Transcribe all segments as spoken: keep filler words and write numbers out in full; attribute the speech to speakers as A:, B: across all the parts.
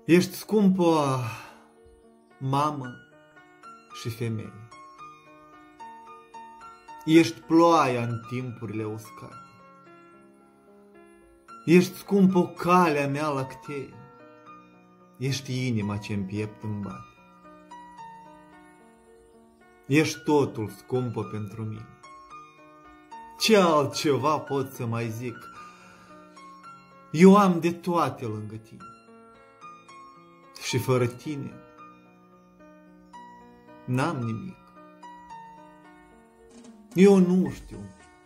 A: Ești scumpă mamă și femeie. Ești ploaia în timpurile uscate. Ești scumpă calea mea lacteie. Ești inima ce-n piept îmi bate. Ești totul scumpă pentru mine. Ce altceva pot să mai zic? Eu am de toate lângă tine. Și fără tine n-am nimic. Eu nu știu.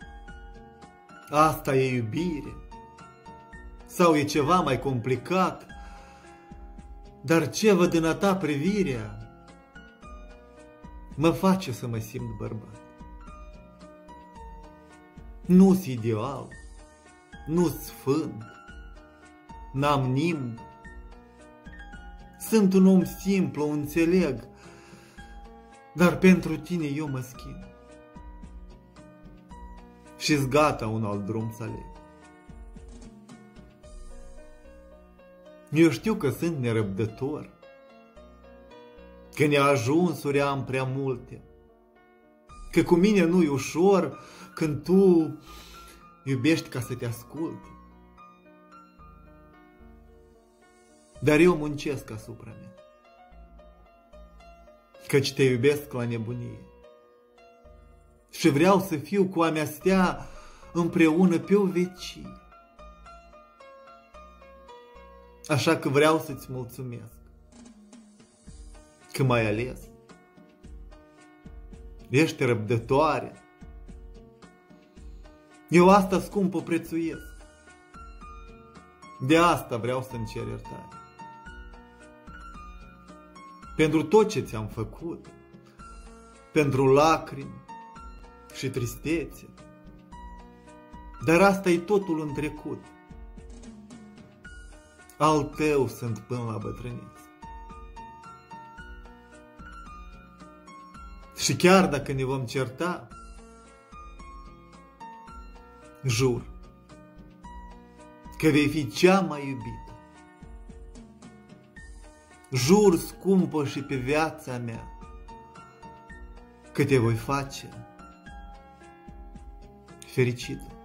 A: Asta e iubire? Sau e ceva mai complicat? Dar ce văd în a ta privirea mă face să mă simt bărbat. Nu-s ideal, nu-s sfânt, n-am nimb. Sunt un om simplu, înțeleg, dar pentru tine eu mă schimb. Și-s gata un alt drum să aleg. Eu știu că sunt nerăbdător, că neajunsuri am prea multe, că cu mine nu-i ușor când tu iubești ca să te asculte. Dar eu muncesc asupra mea, căci te iubesc la nebunie și vreau să fiu cu a mea stea împreună pe o vecie. Așa că vreau să-ți mulțumesc că m-ai ales. Ești răbdătoare. Eu asta scumpă prețuiesc. De asta vreau să-mi cer iertare. Pentru tot ce ți-am făcut. Pentru lacrimi și tristețe. Dar asta e totul în trecut. Al tău sunt până la bătrânețe. Și chiar dacă ne vom certa, jur că vei fi cea mai iubită. Jur, scumpă și pe viața mea, că te voi face fericită.